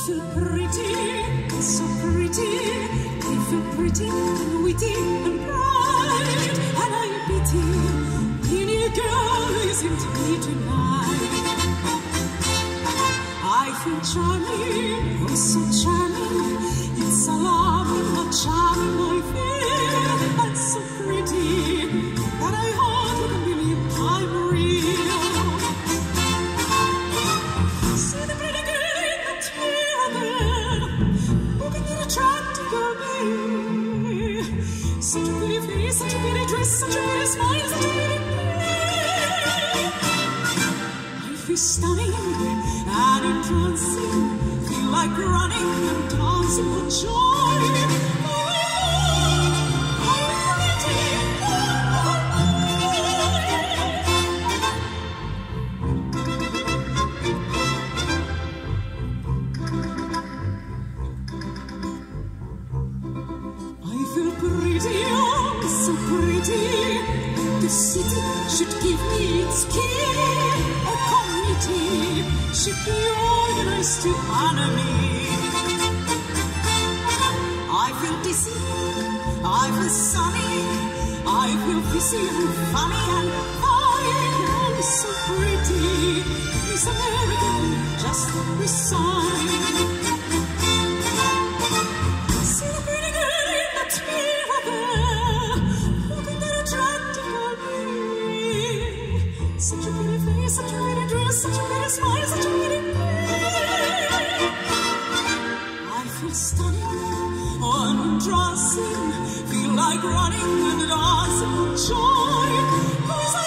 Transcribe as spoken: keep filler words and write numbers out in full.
feel pretty, so pretty. I feel pretty and witty and bright, and I pity any girl who isn't me tonight. I feel charming, oh so charming. It's alarming how charming I feel, and so pretty that I hardly can believe I'm real. See the pretty girl in that mirror there, looking at attractive girl me. Such a pretty face, such a pretty dress, such a pretty smile, such a pretty face. I feel stunning and entrancing, feel like running and dancing for joy. Pretty, oh, so pretty. The city should give me its key. A committee should be organized to honor me. I feel dizzy, I feel sunny, I feel busy and funny and fine. Oh, so pretty. Miss American, just resign. Such a pretty face, such a pretty dress, such a pretty smile, such a pretty face. I feel stunning, undressing, feel like running and dancing for joy.